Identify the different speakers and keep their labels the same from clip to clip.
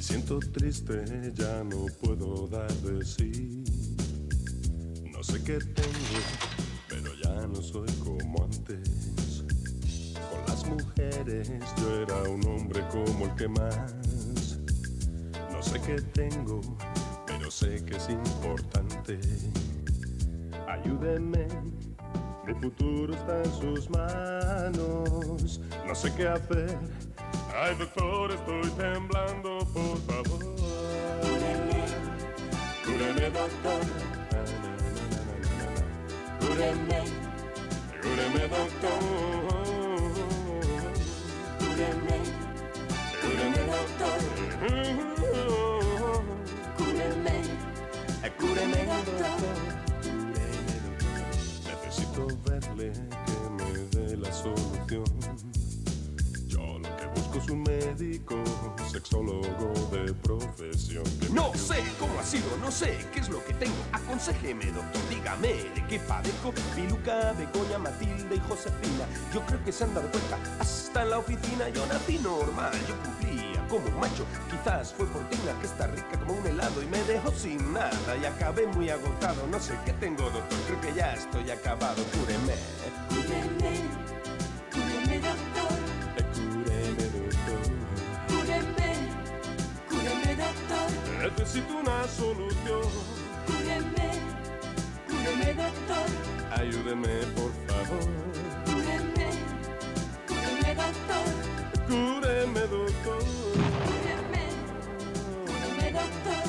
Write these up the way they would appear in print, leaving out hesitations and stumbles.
Speaker 1: siento triste, ya no puedo dar de sí. No sé qué tengo, pero ya no soy como antes. Con las mujeres yo era un hombre como el que más. No sé qué tengo, pero sé que es importante. Ayúdeme, mi futuro está en sus manos. No sé qué hacer. Ay, doctor, estoy temblando, por favor. Cúreme, doctor. Cúreme, cúreme, doctor. Cúreme, cúreme, doctor. Cúreme, cúreme, doctor. Necesito verle que me dé la solución. Yo lo que busco es un médico, sexólogo de profesión.
Speaker 2: No sé cómo ha sido, no sé qué es lo que tengo. Aconséjeme, doctor, dígame de qué padezco. Piluca, Begoña, Matilde y Josefina. Yo creo que se han dado cuenta, hasta en la oficina yo nací normal. Yo cumplía como un macho, quizás fue por Tina, que está rica como un helado y me dejó sin nada. Y acabé muy agotado, no sé qué tengo, doctor, creo que ya estoy acabado. Cúreme.
Speaker 3: Cúreme, cúreme, doctor. Cúreme, doctor.
Speaker 1: Necesito una solución.
Speaker 3: Cúreme, cúreme, doctor.
Speaker 1: Ayúdeme, por favor.
Speaker 3: Cúreme, cúreme, doctor.
Speaker 1: Cúreme, doctor.
Speaker 3: Cúreme, cúreme, doctor.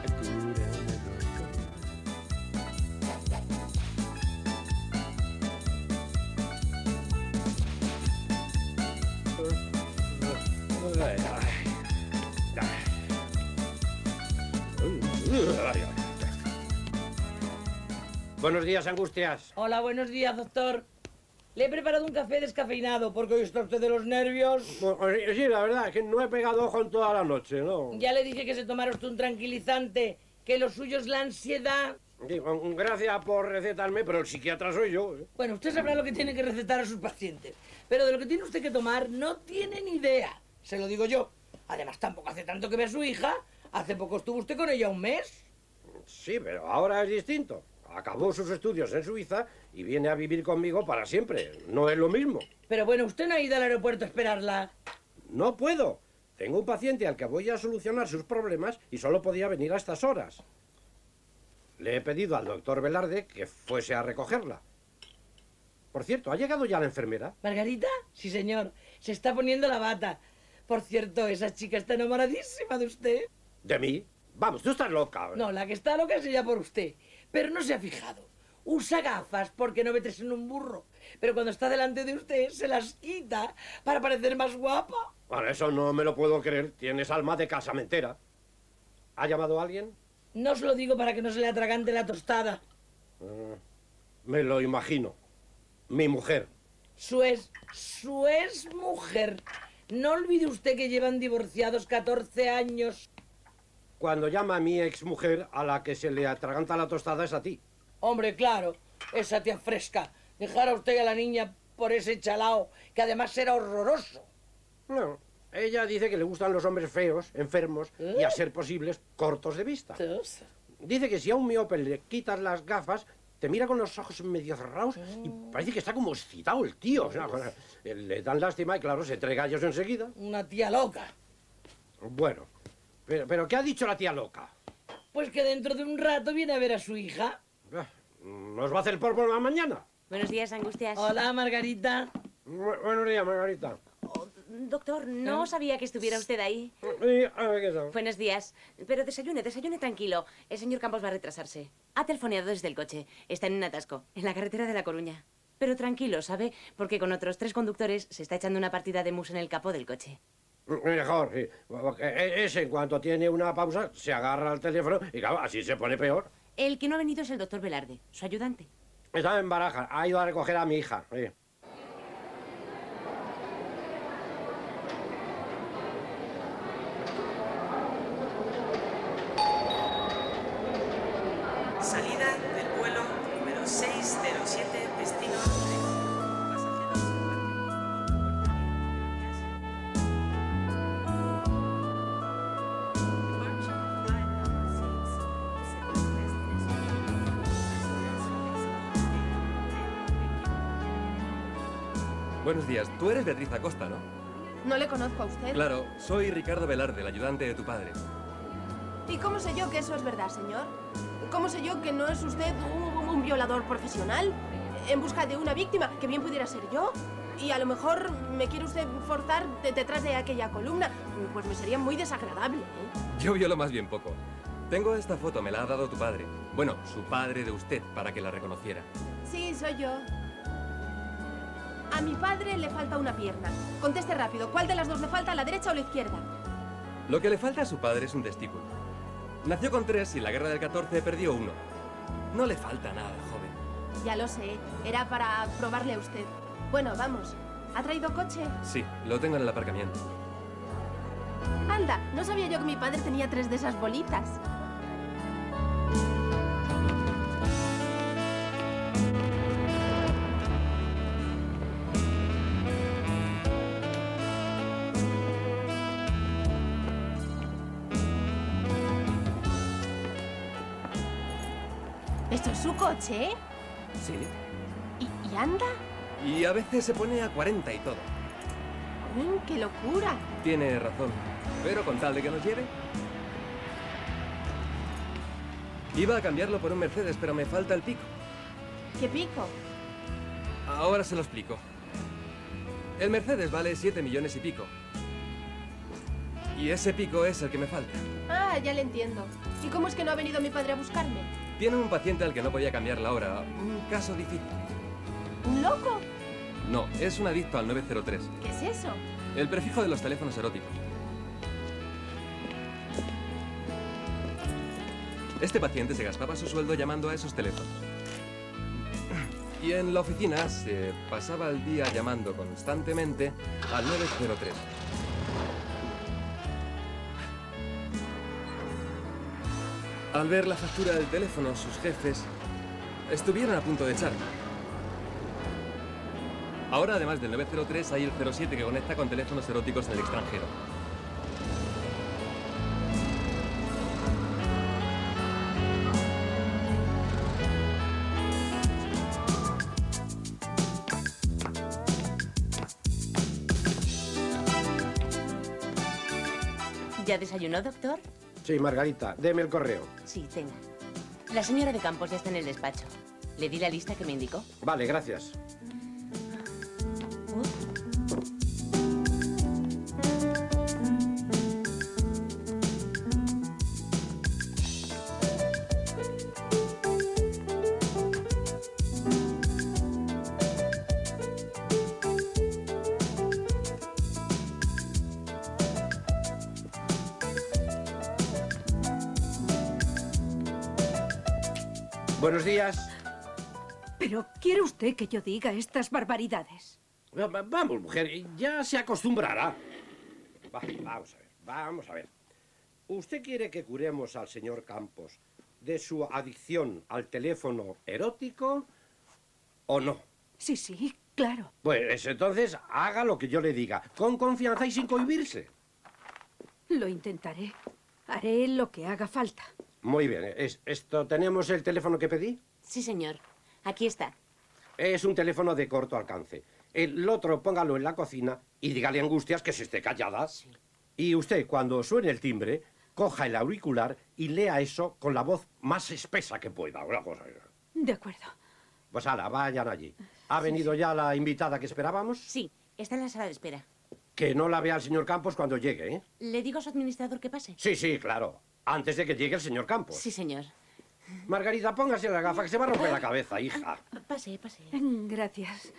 Speaker 4: Buenos días, Angustias.
Speaker 5: Hola, buenos días, doctor. Le he preparado un café descafeinado porque hoy está usted de los nervios.
Speaker 4: Sí, la verdad es que no he pegado ojo en toda la noche, ¿no?
Speaker 5: Ya le dije que se tomara usted un tranquilizante, que lo suyo es la ansiedad.
Speaker 4: Sí, gracias por recetarme, pero el psiquiatra soy yo.
Speaker 5: Bueno, usted sabrá lo que tiene que recetar a sus pacientes, pero de lo que tiene usted que tomar no tiene ni idea. Se lo digo yo. Además, tampoco hace tanto que ve a su hija. Hace poco estuvo usted con ella un mes.
Speaker 4: Sí, pero ahora es distinto. Acabó sus estudios en Suiza y viene a vivir conmigo para siempre. No es lo mismo.
Speaker 5: Pero bueno, usted no ha ido al aeropuerto a esperarla.
Speaker 4: No puedo. Tengo un paciente al que voy a solucionar sus problemas y solo podía venir a estas horas. Le he pedido al doctor Velarde que fuese a recogerla. Por cierto, ¿ha llegado ya la enfermera?
Speaker 5: ¿Margarita? Sí, señor. Se está poniendo la bata. Por cierto, esa chica está enamoradísima de usted.
Speaker 4: ¿De mí? Vamos, tú estás loca.
Speaker 5: No, la que está loca es ella por usted. Pero no se ha fijado. Usa gafas porque no metes en un burro. Pero cuando está delante de usted, se las quita para parecer más guapa.
Speaker 4: Bueno, eso no me lo puedo creer. Tienes alma de casamentera. ¿Ha llamado a alguien?
Speaker 5: No os lo digo para que no se le atragante la tostada.
Speaker 4: Me lo imagino. Mi mujer.
Speaker 5: Su ex mujer. No olvide usted que llevan divorciados 14 años.
Speaker 4: Cuando llama a mi exmujer, a la que se le atraganta la tostada es a ti.
Speaker 5: Hombre, claro, esa tía fresca. Dejar a usted y a la niña por ese chalao, que además era horroroso.
Speaker 4: No, ella dice que le gustan los hombres feos, enfermos y, a ser posibles, cortos de vista. Dice que si a un miope le quitas las gafas, te mira con los ojos medio cerrados y parece que está como excitado el tío. O sea, le dan lástima y, claro, se trae gallos enseguida.
Speaker 5: Una tía loca.
Speaker 4: Bueno, pero ¿qué ha dicho la tía loca?
Speaker 5: Pues que dentro de un rato viene a ver a su hija.
Speaker 4: ¿Nos va a hacer por la mañana?
Speaker 6: Buenos días, Angustias.
Speaker 5: Hola, Margarita.
Speaker 4: Buenos días, Margarita.
Speaker 6: Doctor, no sabía que estuviera usted ahí.
Speaker 4: Sí, a ver qué tal.
Speaker 6: Buenos días. Pero desayune tranquilo. El señor Campos va a retrasarse. Ha telefoneado desde el coche. Está en un atasco, en la carretera de La Coruña. Pero tranquilo, ¿sabe? Porque con otros 3 conductores se está echando una partida de mus en el capó del coche.
Speaker 4: Mejor, sí. Ese, en cuanto tiene una pausa, se agarra al teléfono y, claro, así se pone peor.
Speaker 6: El que no ha venido es el doctor Velarde, su ayudante.
Speaker 4: Está en Barajas. Ha ido a recoger a mi hija. Sí.
Speaker 7: Salida del vuelo número 607, destino Londres. Pasajeros
Speaker 8: Buenos días. Tú eres Beatriz Acosta, ¿no?
Speaker 9: No le conozco a usted.
Speaker 8: Claro, soy Ricardo Velarde, el ayudante de tu padre.
Speaker 9: ¿Y cómo sé yo que eso es verdad, señor? ¿Cómo sé yo que no es usted un violador profesional? En busca de una víctima, que bien pudiera ser yo. Y a lo mejor me quiere usted forzar detrás de aquella columna. Pues me sería muy desagradable, ¿eh?
Speaker 8: Yo violo más bien poco. Tengo esta foto, me la ha dado tu padre. Bueno, su padre de usted, para que la reconociera.
Speaker 9: Sí, soy yo. A mi padre le falta una pierna. Conteste rápido, ¿cuál de las dos le falta, la derecha o la izquierda?
Speaker 8: Lo que le falta a su padre es un testículo. Nació con 3 y en la guerra del 14 perdió 1. No le falta nada, joven.
Speaker 9: Ya lo sé, era para probarle a usted. Bueno, vamos. ¿Ha traído coche?
Speaker 8: Sí, lo tengo en el aparcamiento.
Speaker 9: Anda, no sabía yo que mi padre tenía 3 de esas bolitas. ¿Esto es su coche?
Speaker 8: Sí.
Speaker 9: ¿Y anda?
Speaker 8: Y a veces se pone a 40 y todo.
Speaker 9: ¡Qué locura!
Speaker 8: Tiene razón. Pero con tal de que nos lleve... Iba a cambiarlo por un Mercedes, pero me falta el pico.
Speaker 9: ¿Qué pico?
Speaker 8: Ahora se lo explico. El Mercedes vale 7 millones y pico. Y ese pico es el que me falta.
Speaker 9: Ah, ya le entiendo. ¿Y cómo es que no ha venido mi padre a buscarme?
Speaker 8: Tiene un paciente al que no podía cambiar la hora. Un caso difícil.
Speaker 9: ¿Un loco?
Speaker 8: No, es un adicto al 903.
Speaker 9: ¿Qué es eso?
Speaker 8: El prefijo de los teléfonos eróticos. Este paciente se gastaba su sueldo llamando a esos teléfonos. Y en la oficina se pasaba el día llamando constantemente al 903. Al ver la factura del teléfono, sus jefes estuvieron a punto de echarlo. Ahora, además del 903, hay el 07 que conecta con teléfonos eróticos en el extranjero.
Speaker 6: ¿Ya desayunó, doctor?
Speaker 4: Sí, Margarita, deme el correo.
Speaker 6: Sí, tenga. La señora de Campos ya está en el despacho. ¿Le di la lista que me indicó?
Speaker 4: Vale, gracias. Buenos días.
Speaker 10: ¿Pero quiere usted que yo diga estas barbaridades?
Speaker 4: Vamos, mujer, ya se acostumbrará. Vamos a ver. ¿Usted quiere que curemos al señor Campos de su adicción al teléfono erótico o no?
Speaker 10: Sí, sí, claro.
Speaker 4: Pues entonces haga lo que yo le diga, con confianza y sin cohibirse.
Speaker 10: Lo intentaré. Haré lo que haga falta.
Speaker 4: Muy bien. ¿Tenemos el teléfono que pedí?
Speaker 6: Sí, señor. Aquí está.
Speaker 4: Es un teléfono de corto alcance. El otro póngalo en la cocina y dígale a Angustias que se esté callada. Sí. Y usted, cuando suene el timbre, coja el auricular y lea eso con la voz más espesa que pueda. Una cosa.
Speaker 10: De acuerdo.
Speaker 4: Pues hala, vayan allí. ¿Ha venido ya la invitada que esperábamos?
Speaker 6: Sí, está en la sala de espera.
Speaker 4: Que no la vea el señor Campos cuando llegue, ¿eh?
Speaker 6: ¿Le digo a su administrador que pase?
Speaker 4: Sí, sí, claro. Antes de que llegue el señor Campos.
Speaker 6: Sí, señor.
Speaker 4: Margarita, póngase la gafa que se va a romper la cabeza, hija.
Speaker 6: Pase, pase.
Speaker 10: Gracias.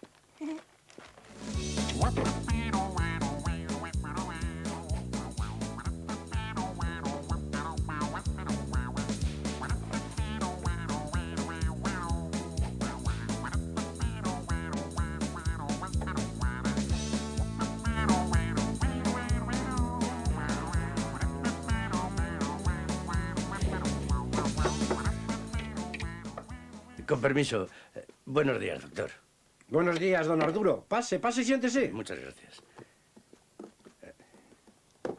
Speaker 11: Con permiso. Buenos días, doctor.
Speaker 4: Buenos días, don Arturo. Pase, pase y siéntese.
Speaker 11: Muchas gracias.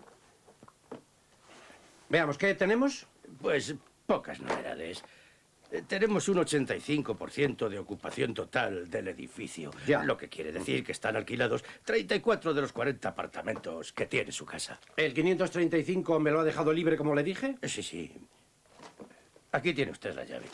Speaker 4: Veamos, ¿qué tenemos?
Speaker 11: Pues pocas novedades. Tenemos un 85% de ocupación total del edificio.
Speaker 4: Ya.
Speaker 11: Lo que quiere decir que están alquilados 34 de los 40 apartamentos que tiene su casa.
Speaker 4: ¿El 535 me lo ha dejado libre, como le dije?
Speaker 11: Sí, sí. Aquí tiene usted la llave.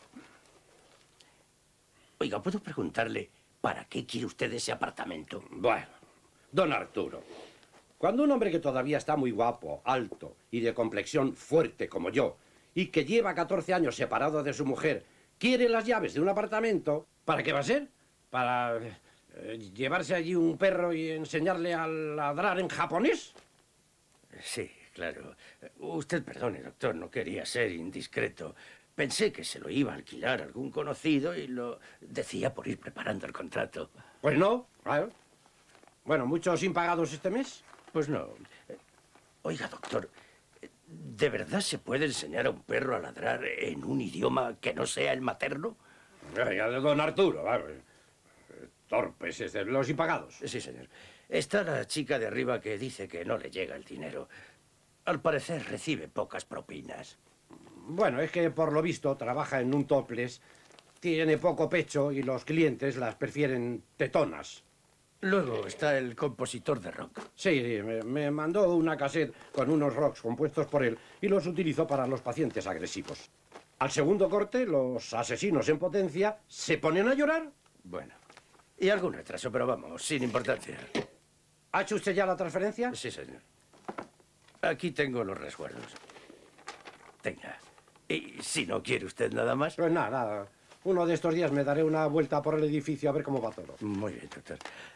Speaker 11: Oiga, ¿puedo preguntarle para qué quiere usted ese apartamento?
Speaker 4: Bueno, don Arturo, cuando un hombre que todavía está muy guapo, alto y de complexión fuerte como yo, y que lleva 14 años separado de su mujer, quiere las llaves de un apartamento, ¿para qué va a ser? ¿Para llevarse allí un perro y enseñarle a ladrar en japonés?
Speaker 11: Sí, claro. Usted perdone, doctor, no quería ser indiscreto. Pensé que se lo iba a alquilar a algún conocido y lo decía por ir preparando el contrato.
Speaker 4: Pues no, claro. Bueno, ¿muchos impagados este mes?
Speaker 11: Pues no. Oiga, doctor, ¿de verdad se puede enseñar a un perro a ladrar en un idioma que no sea el materno?
Speaker 4: Oiga, don Arturo, torpes, los impagados.
Speaker 11: Sí, señor. Está la chica de arriba que dice que no le llega el dinero. Al parecer recibe pocas propinas.
Speaker 4: Bueno, es que por lo visto trabaja en un topless, tiene poco pecho y los clientes las prefieren tetonas.
Speaker 11: Luego está el compositor de rock.
Speaker 4: Sí, me mandó una cassette con unos rocks compuestos por él y los utilizó para los pacientes agresivos. Al segundo corte, los asesinos en potencia se ponen a llorar.
Speaker 11: Bueno, y algún retraso, pero vamos, sin importancia.
Speaker 4: ¿Ha hecho usted ya la transferencia?
Speaker 11: Sí, señor. Aquí tengo los resguardos. Tenga. Y si no quiere usted nada más...
Speaker 4: Pues nada. Uno de estos días me daré una vuelta por el edificio a ver cómo va todo.
Speaker 11: Muy bien, doctor.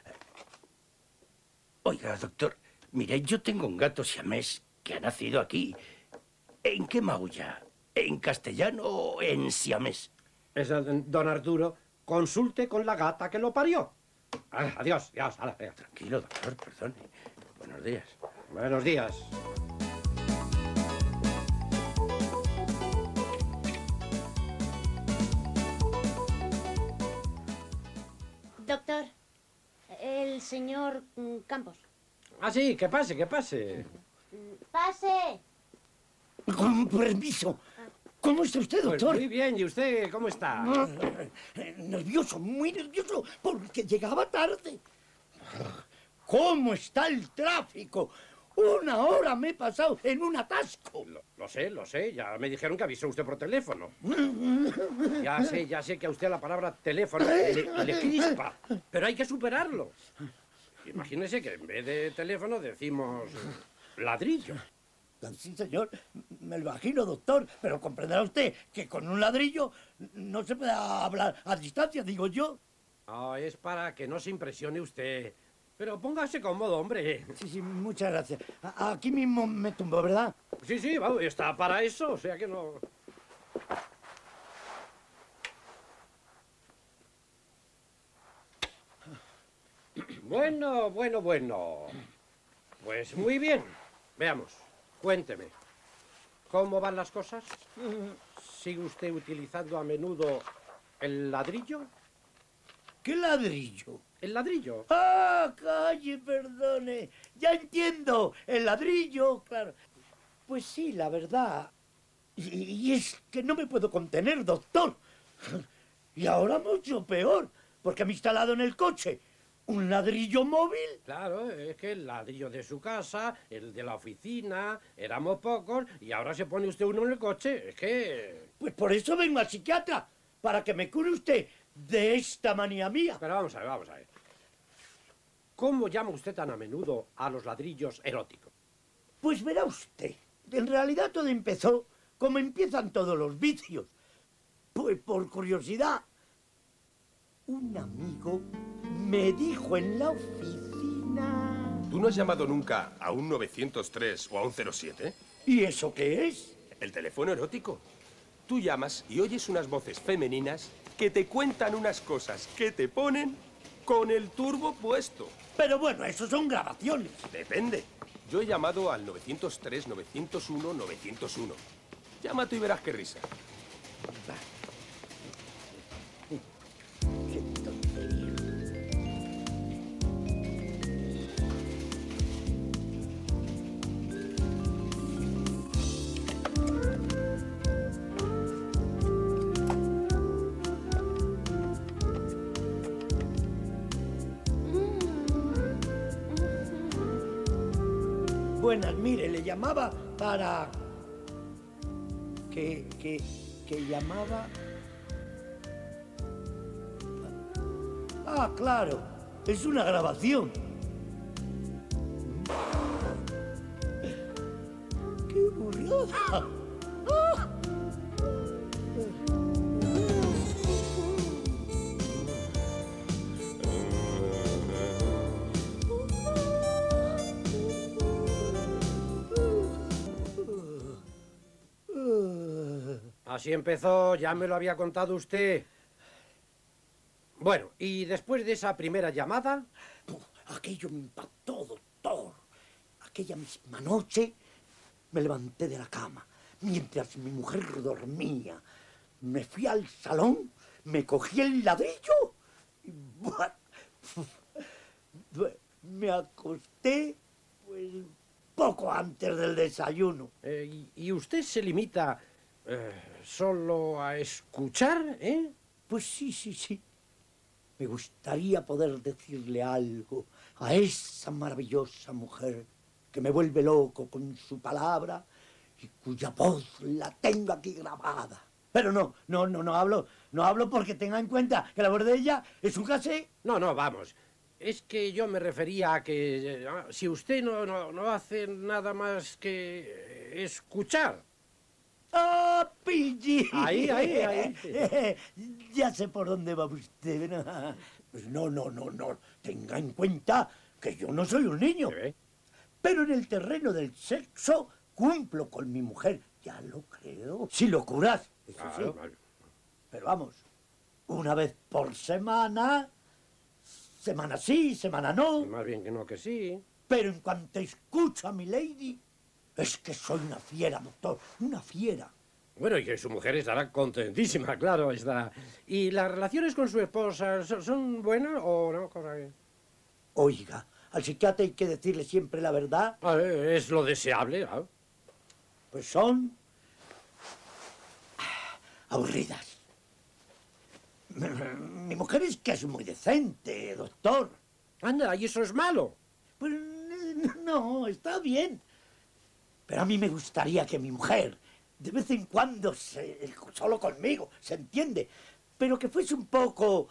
Speaker 11: Oiga, doctor, mire, yo tengo un gato siamés que ha nacido aquí. ¿En qué maulla? ¿En castellano o en siamés?
Speaker 4: Don Arturo, consulte con la gata que lo parió. Adiós, adiós. Venga.
Speaker 11: Tranquilo, doctor, perdone. Buenos días.
Speaker 4: Buenos días.
Speaker 12: Doctor, el señor Campos.
Speaker 4: Ah, sí, que pase, que pase.
Speaker 12: ¡Pase!
Speaker 13: Con permiso. ¿Cómo está usted, doctor?
Speaker 4: Pues muy bien, ¿y usted cómo está?
Speaker 13: Nervioso, muy nervioso, porque llegaba tarde. ¿Cómo está el tráfico? 1 hora me he pasado en un atasco.
Speaker 4: Lo sé, ya me dijeron que avisó usted por teléfono. Ya sé que a usted la palabra teléfono le crispa, pero hay que superarlo. Imagínese que en vez de teléfono decimos ladrillo.
Speaker 13: Sí, señor, me lo imagino, doctor, pero comprenderá usted que con un ladrillo no se puede hablar a distancia, digo yo.
Speaker 4: No, es para que no se impresione usted. Pero póngase cómodo, hombre.
Speaker 13: Sí, muchas gracias. Aquí mismo me tumbo, ¿verdad?
Speaker 4: Sí, vamos, está para eso, o sea que no... Bueno. Pues muy bien. Veamos, cuénteme. ¿Cómo van las cosas? ¿Sigue usted utilizando a menudo el ladrillo?
Speaker 13: ¿Qué ladrillo?
Speaker 4: ¿El ladrillo?
Speaker 13: ¡Ah, calle, perdone! Ya entiendo, el ladrillo, claro. Pues sí, la verdad. Y es que no me puedo contener, doctor. Y ahora mucho peor, porque me he instalado en el coche un ladrillo móvil.
Speaker 4: Claro, es que el ladrillo de su casa, el de la oficina, éramos pocos y ahora se pone usted uno en el coche. Es que...
Speaker 13: Pues por eso vengo al psiquiatra, para que me cure usted de esta manía mía.
Speaker 4: Pero vamos a ver. ¿Cómo llama usted tan a menudo a los ladrillos eróticos?
Speaker 13: Pues verá usted, en realidad todo empezó como empiezan todos los vicios. Pues por curiosidad, un amigo me dijo en la oficina...
Speaker 2: ¿Tú no has llamado nunca a un 903 o a un 07?
Speaker 13: ¿Y eso qué es?
Speaker 2: El teléfono erótico. Tú llamas y oyes unas voces femeninas que te cuentan unas cosas que te ponen con el turbo puesto.
Speaker 13: Pero bueno, eso son grabaciones.
Speaker 2: Depende. Yo he llamado al 903, 901, 901. Llama tú y verás qué risa.
Speaker 13: Qué tontería. buenas. Mire, le llamaba para... que llamaba... Ah, claro, es una grabación. ¡Qué burrada! ¡Ah!
Speaker 4: Así empezó, ya me lo había contado usted. Bueno, y después de esa primera llamada...
Speaker 13: Aquello me impactó, doctor. Aquella misma noche me levanté de la cama, mientras mi mujer dormía. Me fui al salón, me cogí el ladrillo y... me acosté, pues, poco antes del desayuno.
Speaker 4: ¿Y usted se limita solo a escuchar, eh?
Speaker 13: Pues sí. Me gustaría poder decirle algo a esa maravillosa mujer que me vuelve loco con su palabra y cuya voz la tengo aquí grabada. Pero no hablo porque tenga en cuenta que la voz de ella es un casé.
Speaker 4: No, vamos. Es que yo me refería a que si usted no hace nada más que escuchar.
Speaker 13: ¡Ah, Pidgey!
Speaker 4: Ahí.
Speaker 13: Ya sé por dónde va usted. Pues no. Tenga en cuenta que yo no soy un niño. Pero en el terreno del sexo cumplo con mi mujer. Ya lo creo. Si lo curas, eso sí.
Speaker 4: Vale.
Speaker 13: Pero vamos, una vez por semana sí, semana no.
Speaker 4: Más bien que no, que sí.
Speaker 13: Pero en cuanto escucho a mi lady, es que soy una fiera, doctor, una fiera.
Speaker 4: Bueno, y que su mujer estará contentísima, claro, está. ¿Y las relaciones con su esposa son buenas o no?
Speaker 13: Oiga, al psiquiatra hay que decirle siempre la verdad.
Speaker 4: Es lo deseable, ¿no?
Speaker 13: Pues son... aburridas. Mi mujer es que es muy decente, doctor.
Speaker 4: Anda, ¿y eso es malo?
Speaker 13: Pues no, está bien. Pero a mí me gustaría que mi mujer, de vez en cuando, solo conmigo, ¿se entiende? Pero que fuese un poco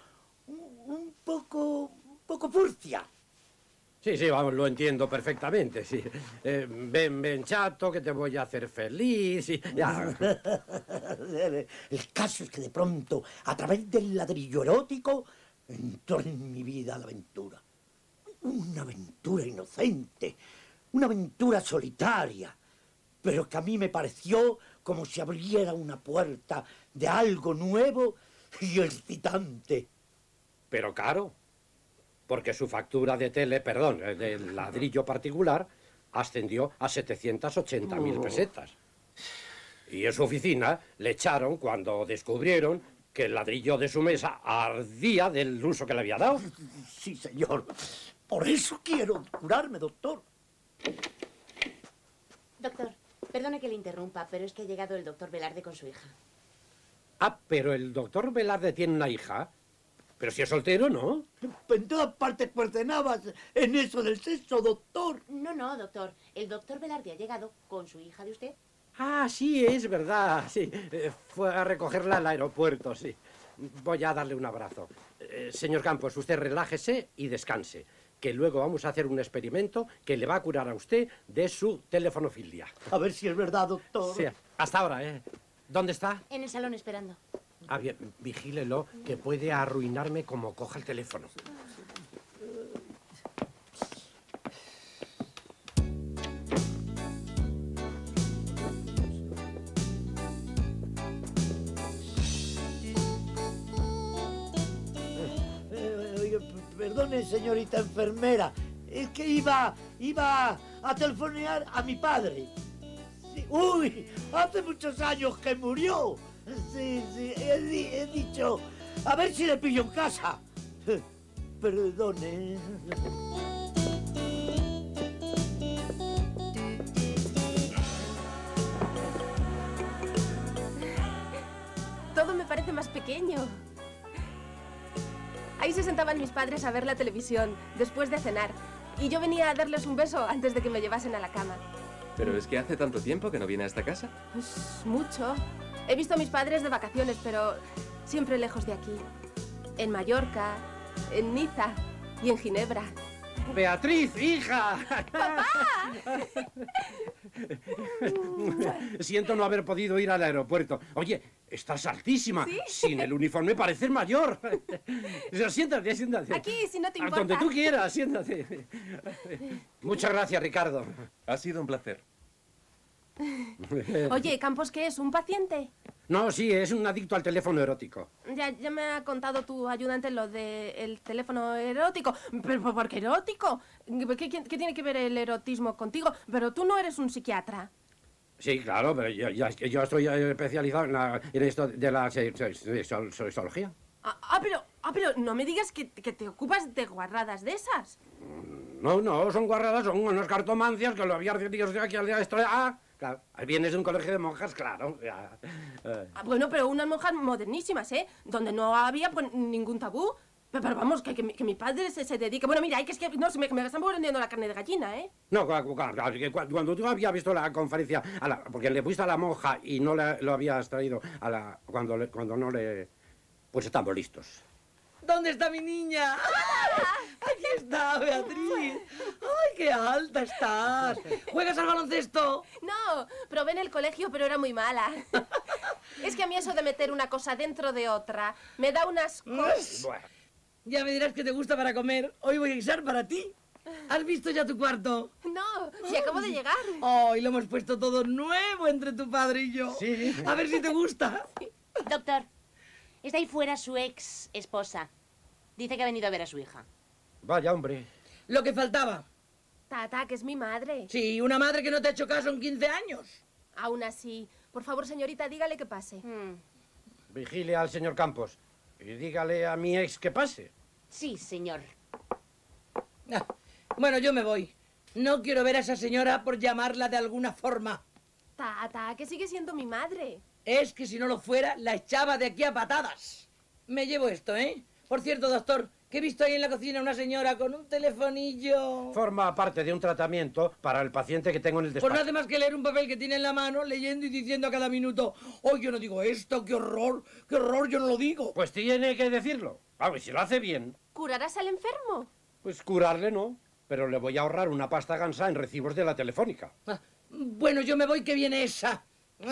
Speaker 13: furcia.
Speaker 4: Sí, vamos, lo entiendo perfectamente, sí. Ven, chato, que te voy a hacer feliz, y ya.
Speaker 13: El caso es que de pronto, a través del ladrillo erótico, entró en mi vida la aventura. Una aventura inocente, una aventura solitaria, pero que a mí me pareció como si abriera una puerta de algo nuevo y excitante.
Speaker 4: Pero caro, porque su factura de ladrillo particular, ascendió a 780.000 pesetas. Y en su oficina le echaron cuando descubrieron que el ladrillo de su mesa ardía del uso que le había dado.
Speaker 13: Sí, señor. Por eso quiero curarme, doctor.
Speaker 6: Doctor, perdone que le interrumpa, pero es que ha llegado el doctor Velarde con su hija.
Speaker 4: Ah, pero el doctor Velarde tiene una hija. Pero si es soltero, ¿no?
Speaker 13: En todas partes cuestionabas en eso del sexo, doctor.
Speaker 6: No, doctor. El doctor Velarde ha llegado con su hija de usted.
Speaker 4: Ah, sí, es verdad, sí. Fue a recogerla al aeropuerto, sí. Voy a darle un abrazo. Señor Campos, usted relájese y descanse, que luego vamos a hacer un experimento que le va a curar a usted de su telefonofilia.
Speaker 13: A ver si es verdad, doctor.
Speaker 4: Sí, hasta ahora, ¿eh? ¿Dónde está?
Speaker 6: En el salón esperando.
Speaker 4: Ah, bien, vigílelo, que puede arruinarme como coja el teléfono.
Speaker 13: Perdone, señorita enfermera, es que iba a telefonear a mi padre. Sí, uy, hace muchos años que murió. Sí, he dicho, a ver si le pillo en casa. Perdone.
Speaker 9: Todo me parece más pequeño. Ahí se sentaban mis padres a ver la televisión, después de cenar. y yo venía a darles un beso antes de que me llevasen a la cama.
Speaker 8: Pero es que hace tanto tiempo que no viene a esta casa.
Speaker 9: Pues mucho. He visto a mis padres de vacaciones, pero siempre lejos de aquí. En Mallorca, en Niza y en Ginebra.
Speaker 4: ¡Beatriz, hija!
Speaker 9: ¡Papá!
Speaker 4: Siento no haber podido ir al aeropuerto. Oye, estás altísima. ¿Sí? Sin el uniforme pareces mayor. Siéntate, siéntate.
Speaker 9: Aquí, si no te importa.
Speaker 4: Donde tú quieras, siéntate. Muchas gracias, Ricardo.
Speaker 8: Ha sido un placer.
Speaker 9: Oye, Campos, ¿qué es? ¿Un paciente?
Speaker 4: No, sí, es un adicto al teléfono erótico.
Speaker 9: Ya me ha contado tu ayudante lo del teléfono erótico. ¿Pero por qué erótico? ¿Qué tiene que ver el erotismo contigo? Pero tú no eres un psiquiatra.
Speaker 4: Sí, claro, pero yo estoy especializado en esto de la sexología.
Speaker 9: Pero no me digas que te ocupas de guarradas de esas.
Speaker 4: No, son guarradas, son unas cartomancias que lo había recibido aquí al día de claro, vienes de un colegio de monjas, claro.
Speaker 9: Bueno, pero unas monjas modernísimas, ¿eh? Donde no había pues, ningún tabú. Pero vamos, que mi padre se dedique... Bueno, mira, es que no, me están poniendo la carne de gallina, ¿eh?
Speaker 4: No, claro, que cuando tú habías visto la conferencia, porque le fuiste a la monja y no lo habías traído cuando no le... Pues estamos listos.
Speaker 5: ¿Dónde está mi niña? Aquí está, Beatriz. ¡Ay, qué alta estás! ¿Juegas al baloncesto?
Speaker 9: No, probé en el colegio, pero era muy mala. Es que a mí eso de meter una cosa dentro de otra me da unas cosas...
Speaker 5: Bueno. Ya me dirás que te gusta para comer. Hoy voy a guisar para ti. ¿Has visto ya tu cuarto?
Speaker 9: No, si acabo de llegar.
Speaker 5: Hoy lo hemos puesto todo nuevo entre tu padre y yo.
Speaker 4: Sí.
Speaker 5: A ver si te gusta.
Speaker 12: Sí. Doctor, está ahí fuera su ex esposa. Dice que ha venido a ver a su hija.
Speaker 4: Vaya, hombre.
Speaker 5: Lo que faltaba.
Speaker 9: Tata, que es mi madre.
Speaker 5: Sí, una madre que no te ha hecho caso en 15 años.
Speaker 9: Aún así. Por favor, señorita, dígale que pase.
Speaker 4: Vigile al señor Campos. Y dígale a mi ex que pase.
Speaker 12: Sí, señor.
Speaker 5: Bueno, yo me voy. No quiero ver a esa señora por llamarla de alguna forma.
Speaker 9: Tata, que sigue siendo mi madre.
Speaker 5: Es que si no lo fuera, la echaba de aquí a patadas. Me llevo esto, ¿eh? Por cierto, doctor, que he visto ahí en la cocina una señora con un telefonillo.
Speaker 4: Forma parte de un tratamiento para el paciente que tengo en el despacho.
Speaker 5: Pues no hace más que leer un papel que tiene en la mano, leyendo y diciendo a cada minuto: ¡oh, yo no digo esto! ¡Qué horror! Yo no lo digo!
Speaker 4: Pues tiene que decirlo. A ver, si lo hace bien.
Speaker 9: ¿Curarás al enfermo?
Speaker 4: Pues curarle no, pero le voy a ahorrar una pasta gansa en recibos de la telefónica.
Speaker 5: Bueno, yo me voy, que viene esa.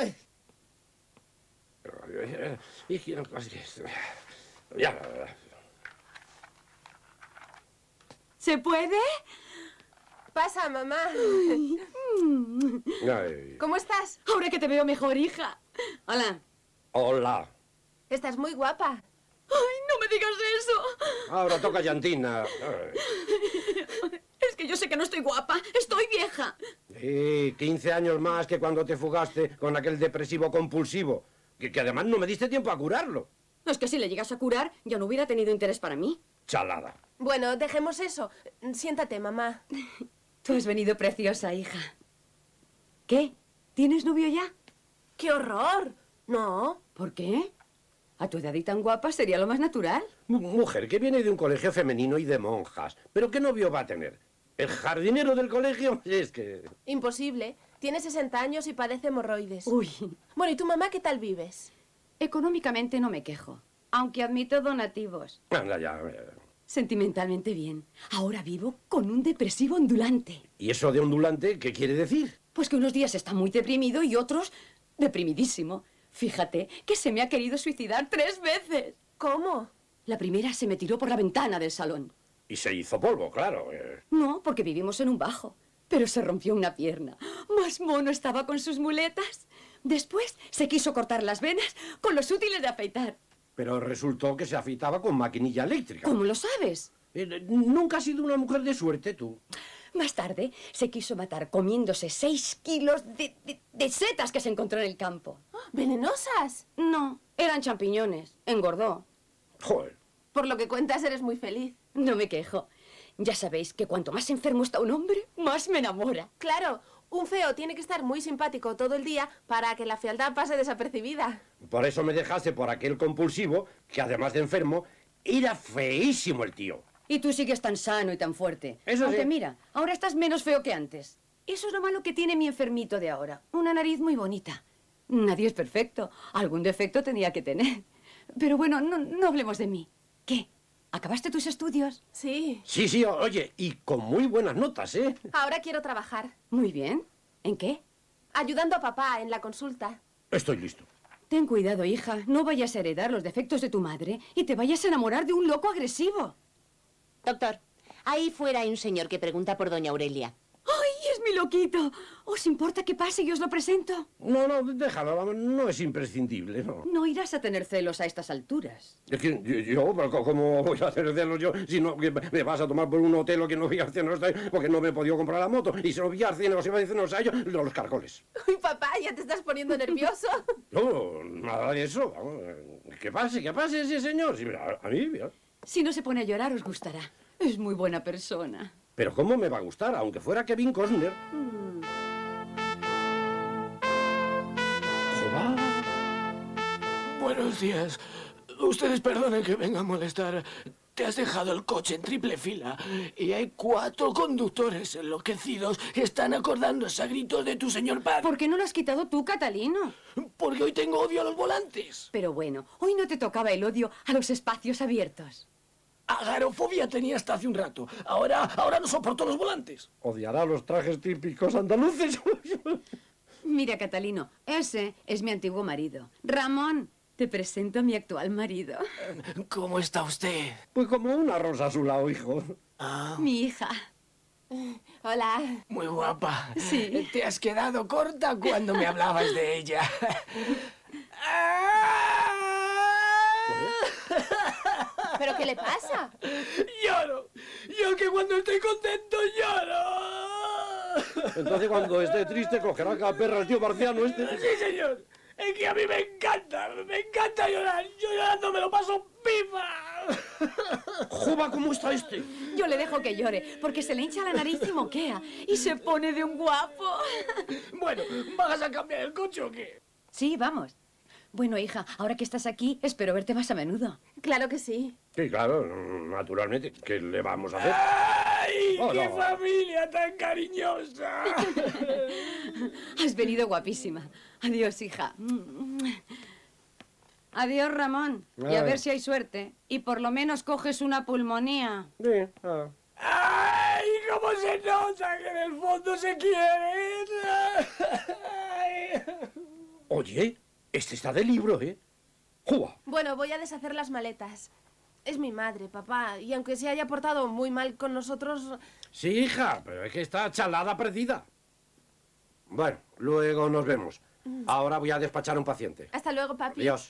Speaker 10: ¿Se puede?
Speaker 9: Pasa, mamá. ¿Cómo estás?
Speaker 10: Ahora que te veo mejor, hija. Hola.
Speaker 4: Hola.
Speaker 9: Estás muy guapa.
Speaker 10: ¡Ay, no me digas eso!
Speaker 4: Ahora toca llantina.
Speaker 10: Es que yo sé que no estoy guapa, estoy vieja.
Speaker 4: Sí, 15 años más que cuando te fugaste con aquel depresivo compulsivo. Que además no me diste tiempo a curarlo.
Speaker 10: Es que si le llegas a curar, ya no hubiera tenido interés para mí.
Speaker 4: Chalada.
Speaker 9: Bueno, dejemos eso. Siéntate, mamá.
Speaker 10: Tú has venido preciosa, hija. ¿Qué? ¿Tienes novio ya?
Speaker 9: ¡Qué horror! No.
Speaker 10: ¿Por qué? A tu edad y tan guapa sería lo más natural.
Speaker 4: Mujer que viene de un colegio femenino y de monjas. ¿Pero qué novio va a tener? ¿El jardinero del colegio? Es que...
Speaker 9: Imposible. Tiene 60 años y padece hemorroides.
Speaker 10: Uy.
Speaker 9: Bueno, ¿y tu mamá qué tal vives?
Speaker 10: Económicamente no me quejo, aunque admito donativos.
Speaker 4: Anda ya.
Speaker 10: Sentimentalmente bien. Ahora vivo con un depresivo ondulante.
Speaker 4: ¿Y eso de ondulante qué quiere decir?
Speaker 10: Pues que unos días está muy deprimido y otros deprimidísimo. Fíjate que se me ha querido suicidar 3 veces.
Speaker 9: ¿Cómo?
Speaker 10: La primera se me tiró por la ventana del salón.
Speaker 4: Y se hizo polvo, claro.
Speaker 10: No, porque vivimos en un bajo. Pero se rompió una pierna. Más mono estaba con sus muletas. Después se quiso cortar las venas con los útiles de afeitar.
Speaker 4: Pero resultó que se afeitaba con maquinilla eléctrica.
Speaker 10: ¿Cómo lo sabes?
Speaker 4: Nunca has sido una mujer de suerte, tú.
Speaker 10: Más tarde se quiso matar comiéndose 6 kilos de setas que se encontró en el campo.
Speaker 9: ¿Venenosas?
Speaker 10: No, eran champiñones. Engordó.
Speaker 4: Joder.
Speaker 9: Por lo que cuentas, eres muy feliz.
Speaker 10: No me quejo. Ya sabéis que cuanto más enfermo está un hombre, más me enamora.
Speaker 9: Claro, un feo tiene que estar muy simpático todo el día para que la fealdad pase desapercibida.
Speaker 4: Por eso me dejaste por aquel compulsivo, que además de enfermo, era feísimo el tío.
Speaker 10: Y tú sigues tan sano y tan fuerte.
Speaker 4: Eso
Speaker 10: Aunque
Speaker 4: sí.
Speaker 10: mira, ahora estás menos feo que antes. Eso es lo malo que tiene mi enfermito de ahora. Una nariz muy bonita. Nadie es perfecto. Algún defecto tenía que tener. Pero bueno, no hablemos de mí. ¿Qué? ¿Acabaste tus estudios?
Speaker 9: Sí.
Speaker 4: Sí, oye, y con muy buenas notas, ¿eh?
Speaker 9: Ahora quiero trabajar.
Speaker 10: Muy bien. ¿En qué?
Speaker 9: Ayudando a papá en la consulta.
Speaker 4: Estoy listo.
Speaker 10: Ten cuidado, hija. No vayas a heredar los defectos de tu madre y te vayas a enamorar de un loco agresivo.
Speaker 12: Doctor, ahí fuera hay un señor que pregunta por doña Aurelia.
Speaker 10: ¡Ay, es mi loquito! ¿Os importa que pase y os lo presento?
Speaker 4: No, déjalo, vamos, no es imprescindible, no.
Speaker 10: No irás a tener celos a estas alturas.
Speaker 4: Es que yo, pero ¿cómo voy a hacer celos yo si no que me vas a tomar por un hotel o que no voy a hacer no está porque no me he podido comprar la moto? Y si no voy a hacer no se va a decir no sé yo, los carcoles.
Speaker 9: Uy, papá, ya te estás poniendo nervioso.
Speaker 4: No, nada de eso, vamos. Que pase ese señor. Sí, mira, a mí, mira.
Speaker 10: Si no se pone a llorar, os gustará. Es muy buena persona.
Speaker 4: Pero ¿cómo me va a gustar? Aunque fuera Kevin Costner. Joder.
Speaker 14: Buenos días. Ustedes perdonen que venga a molestar. Te has dejado el coche en triple fila y hay 4 conductores enloquecidos que están acordándose a gritos de tu señor padre.
Speaker 10: ¿Por qué no lo has quitado tú, Catalino?
Speaker 14: Porque hoy tengo odio a los volantes.
Speaker 10: Pero bueno, hoy no te tocaba el odio a los espacios abiertos.
Speaker 14: Agarofobia tenía hasta hace un rato. Ahora no soporto los volantes.
Speaker 4: Odiará los trajes típicos andaluces.
Speaker 10: Mira, Catalino, ese es mi antiguo marido. Ramón, te presento a mi actual marido.
Speaker 14: ¿Cómo está usted?
Speaker 4: Pues como una rosa a su lado, hijo.
Speaker 10: Mi hija.
Speaker 9: Hola.
Speaker 14: Muy guapa.
Speaker 10: Sí.
Speaker 14: Te has quedado corta cuando me hablabas de ella.
Speaker 9: ¿Pero qué le pasa?
Speaker 14: Lloro. Yo que cuando estoy contento lloro.
Speaker 4: Entonces cuando esté triste cogerá cada perra el tío marciano este.
Speaker 14: Sí, señor. Es que a mí me encanta llorar. Yo llorando me lo paso pipa.
Speaker 4: ¡Juba, cómo está este!
Speaker 10: Yo le dejo que llore, porque se le hincha la nariz y moquea. Y se pone de un guapo.
Speaker 14: Bueno, ¿vas a cambiar el coche o qué?
Speaker 10: Sí, vamos. Bueno, hija, ahora que estás aquí, espero verte más a menudo.
Speaker 9: Claro que sí.
Speaker 4: Sí, claro, naturalmente. ¿Qué le vamos a hacer?
Speaker 14: ¡Ay,
Speaker 4: Oh,
Speaker 14: qué
Speaker 4: no.
Speaker 14: familia tan cariñosa!
Speaker 10: Has venido guapísima. Adiós, hija. Adiós, Ramón. Y a ver si hay suerte. Y por lo menos coges una pulmonía.
Speaker 4: Sí,
Speaker 14: ¡Ay, cómo se nota que en el fondo se quieren! Ay.
Speaker 4: Oye, este está de libro, ¿eh? ¡Juba!
Speaker 9: Bueno, voy a deshacer las maletas. Es mi madre, papá, y aunque se haya portado muy mal con nosotros...
Speaker 4: Sí, hija, pero es que está chalada perdida. Bueno, luego nos vemos. Ahora voy a despachar a un paciente.
Speaker 9: Hasta luego, papi.
Speaker 4: Adiós.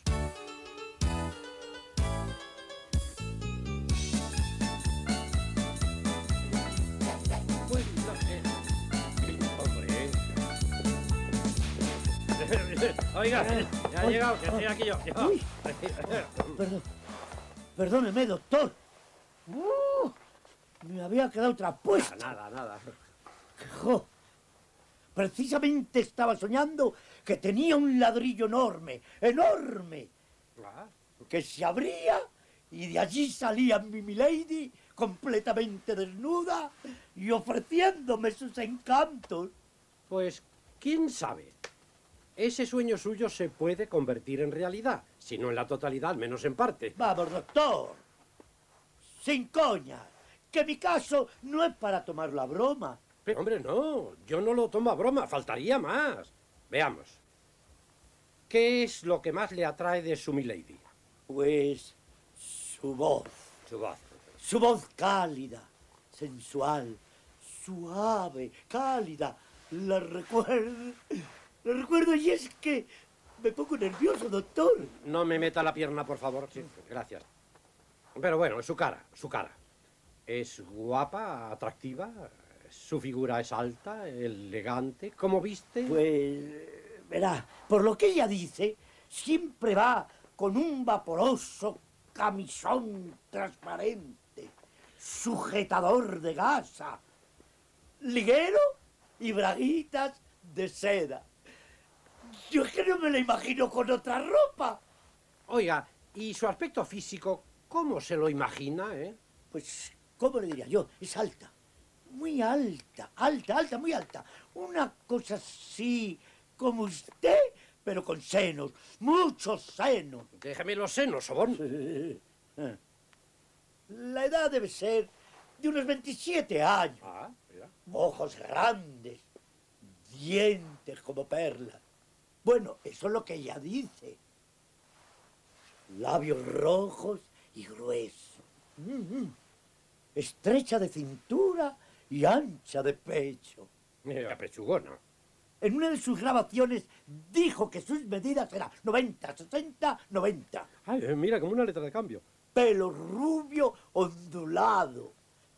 Speaker 4: Oiga, ya ha llegado, que estoy aquí yo.
Speaker 13: Perdóneme, doctor. Me había quedado traspuesto.
Speaker 4: Nada.
Speaker 13: Jo. Precisamente estaba soñando que tenía un ladrillo enorme, que se abría y de allí salía mi milady completamente desnuda y ofreciéndome sus encantos.
Speaker 4: Pues, ¿quién sabe? Ese sueño suyo se puede convertir en realidad, si no en la totalidad, menos en parte.
Speaker 13: Vamos, doctor. Sin coña. Que mi caso no es para tomar la broma.
Speaker 4: Pero, hombre, no, yo no lo tomo a broma, faltaría más. Veamos. ¿Qué es lo que más le atrae de su milady?
Speaker 13: Pues su voz.
Speaker 4: Su voz.
Speaker 13: Su voz cálida, sensual, suave, cálida. La recuerdo y es que me pongo nervioso, doctor.
Speaker 4: No me meta la pierna, por favor. Sí, gracias. Pero bueno, su cara. Es guapa, atractiva. Su figura es alta, elegante. ¿Cómo viste?
Speaker 13: Pues, verá, por lo que ella dice, siempre va con un vaporoso camisón transparente, sujetador de gasa, liguero y braguitas de seda. Yo es que no me la imagino con otra ropa.
Speaker 4: Oiga, ¿y su aspecto físico cómo se lo imagina, eh?
Speaker 13: Pues ¿cómo le diría yo? Es alta. Muy alta, alta, muy alta. Una cosa así como usted, pero con senos. Muchos senos.
Speaker 4: Déjeme los senos, Sobón.
Speaker 13: Sí. La edad debe ser de unos 27 años.
Speaker 4: Ah, mira.
Speaker 13: Ojos grandes, dientes como perlas. Bueno, eso es lo que ella dice. Labios rojos y gruesos. Estrecha de cintura y ancha de pecho.
Speaker 4: Mira, pechugona.
Speaker 13: En una de sus grabaciones dijo que sus medidas eran 90, 60, 90.
Speaker 4: Ay, mira, como una letra de cambio.
Speaker 13: Pelo rubio ondulado.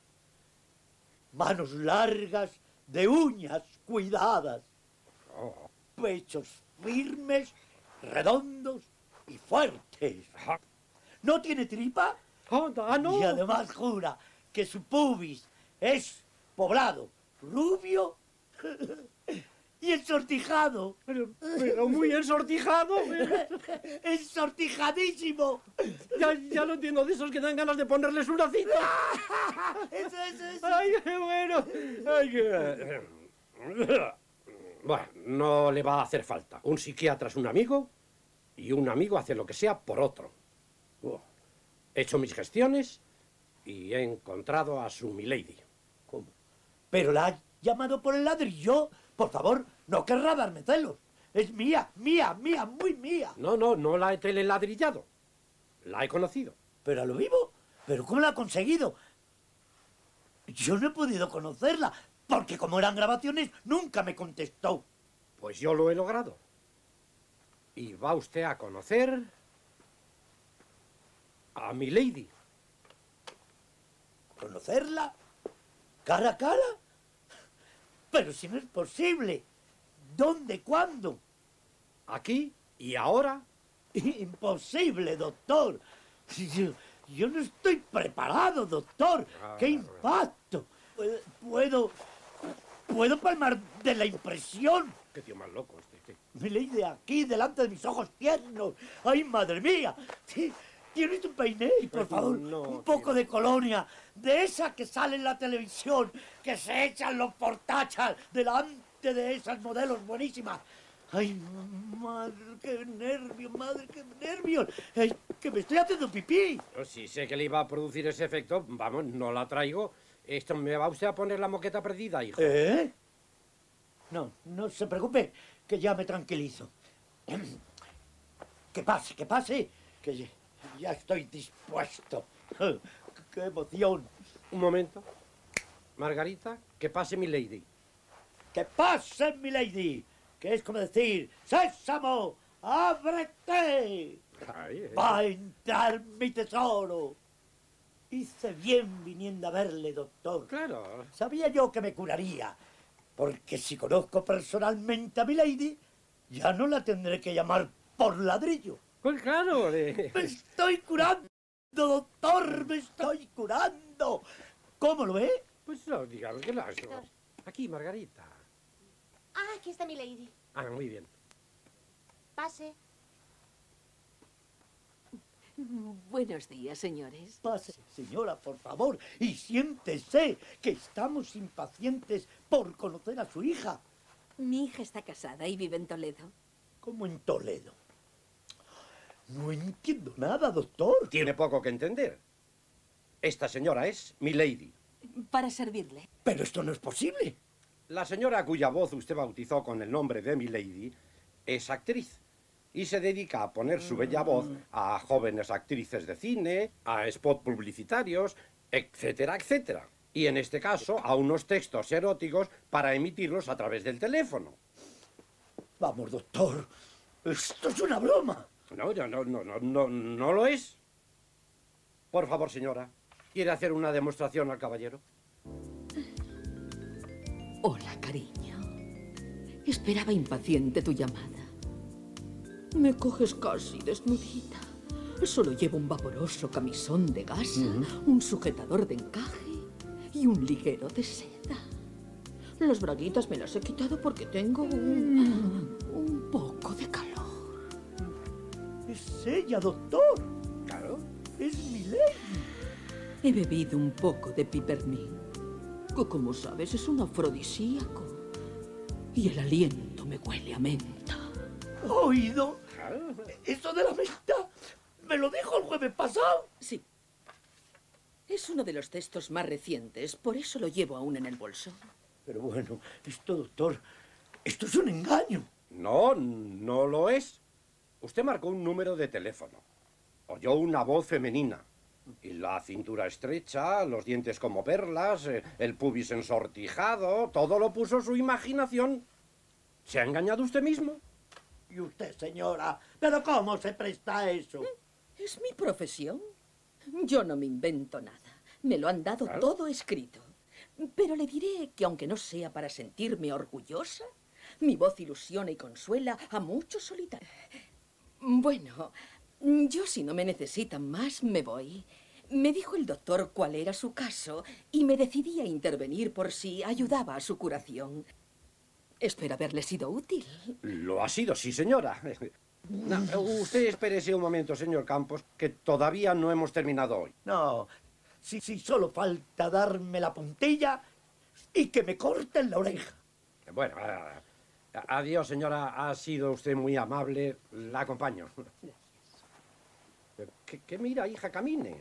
Speaker 13: Manos largas de uñas cuidadas.
Speaker 4: Oh.
Speaker 13: Pechos firmes, redondos y fuertes. ¿No tiene tripa?
Speaker 4: No.
Speaker 13: Y además jura que su pubis es poblado, rubio y ensortijado.
Speaker 4: Pero muy ensortijado.
Speaker 13: ¡Ensortijadísimo!
Speaker 4: Ya lo entiendo, de esos que dan ganas de ponerles una cita.
Speaker 13: Eso.
Speaker 4: ¡Ay, qué bueno! Ay, qué... Bueno, no le va a hacer falta. Un psiquiatra es un amigo y un amigo hace lo que sea por otro. He hecho mis gestiones y he encontrado a su milady.
Speaker 13: ¿Cómo? ¿Pero la ha llamado por el ladrillo? Por favor, no querrá darme celos. Es mía, muy mía.
Speaker 4: No la he teleladrillado. La he conocido.
Speaker 13: ¿Pero a lo vivo? ¿Pero cómo la ha conseguido? Yo no he podido conocerla, porque como eran grabaciones, nunca me contestó.
Speaker 4: Pues yo lo he logrado. Y va usted a conocer a milady.
Speaker 13: ¿Conocerla? ¿Cara a cara? Pero si no es posible. ¿Dónde? ¿Cuándo?
Speaker 4: ¿Aquí y ahora?
Speaker 13: Imposible, doctor. Yo no estoy preparado, doctor. ¡Qué impacto! Puedo palmar de la impresión.
Speaker 4: Qué tío más loco este.
Speaker 13: Milady aquí, delante de mis ojos tiernos. ¡Ay, madre mía! ¿Tienes un peiné? Y por favor, un poco de colonia. De esa que sale en la televisión, que se echan los portachas delante de esas modelos buenísimas. ¡Ay, madre, qué nervios! ¡Ay, que me estoy haciendo pipí!
Speaker 4: Yo sí sé que le iba a producir ese efecto. Vamos, no la traigo. Esto me va usted a poner la moqueta perdida, hijo.
Speaker 13: ¿Eh? No se preocupe, que ya me tranquilizo. Que pase, que ya estoy dispuesto. ¡Qué emoción!
Speaker 4: Un momento. Margarita, que pase mi lady.
Speaker 13: ¡Que pase mi lady! Que es como decir, ¡Sésamo, ábrete! ¡Va a entrar mi tesoro! Hice bien viniendo a verle, doctor.
Speaker 4: Claro.
Speaker 13: Sabía yo que me curaría, porque si conozco personalmente a mi lady, ya no la tendré que llamar por ladrillo.
Speaker 4: Pues claro.
Speaker 13: ¡Me estoy curando, doctor! ¡Me estoy curando! ¿Cómo lo ve?
Speaker 4: Pues no, digamos que las... Aquí, Margarita.
Speaker 12: Ah, aquí está mi lady.
Speaker 4: Ah, muy bien.
Speaker 12: Pase.
Speaker 10: Buenos días, señores.
Speaker 13: Pase, señora, por favor, y siéntese, que estamos impacientes por conocer a su hija.
Speaker 10: Mi hija está casada y vive en Toledo.
Speaker 13: ¿Cómo en Toledo? No entiendo nada, doctor.
Speaker 4: Tiene poco que entender. Esta señora es milady.
Speaker 10: Para servirle.
Speaker 13: Pero esto no es posible.
Speaker 4: La señora cuya voz usted bautizó con el nombre de milady es actriz y se dedica a poner su bella voz a jóvenes actrices de cine, a spots publicitarios, etcétera, etcétera. Y en este caso a unos textos eróticos para emitirlos a través del teléfono.
Speaker 13: Vamos, doctor. Esto es una broma.
Speaker 4: No lo es. Por favor, señora, ¿quiere hacer una demostración al caballero?
Speaker 10: Hola, cariño. Esperaba impaciente tu llamada. Me coges casi desnudita. Solo llevo un vaporoso camisón de gasa, un sujetador de encaje y un liguero de seda. Las braguitas me las he quitado porque tengo un poco de calor.
Speaker 13: Es ella, doctor.
Speaker 4: Claro.
Speaker 13: Es mi lady.
Speaker 15: He bebido un poco de peppermint, que como sabes es un afrodisíaco. Y el aliento me huele a menta.
Speaker 13: ¿Oído? ¿Eso de la menta? ¿Me lo dijo el jueves pasado?
Speaker 15: Sí. Es uno de los textos más recientes, por eso lo llevo aún en el bolso.
Speaker 13: Pero bueno, esto, doctor, esto es un engaño.
Speaker 4: No, no lo es. Usted marcó un número de teléfono. Oyó una voz femenina. Y la cintura estrecha, los dientes como perlas, el pubis ensortijado, todo lo puso su imaginación. ¿Se ha engañado usted mismo?
Speaker 13: ¿Y usted, señora? ¿Pero cómo se presta a eso?
Speaker 15: Es mi profesión. Yo no me invento nada. Me lo han dado todo escrito. Pero le diré que aunque no sea para sentirme orgullosa, mi voz ilusiona y consuela a muchos solitarios. Bueno, yo si no me necesitan más, me voy. Me dijo el doctor cuál era su caso y me decidí a intervenir por si ayudaba a su curación. Espero haberle sido útil.
Speaker 4: Lo ha sido, sí, señora. No, usted espérese un momento, señor Campos, que todavía no hemos terminado hoy.
Speaker 13: No, sí, solo falta darme la puntilla y que me corten la oreja.
Speaker 4: Bueno, adiós, señora. Ha sido usted muy amable. La acompaño. ¿Qué mira, hija? Camine.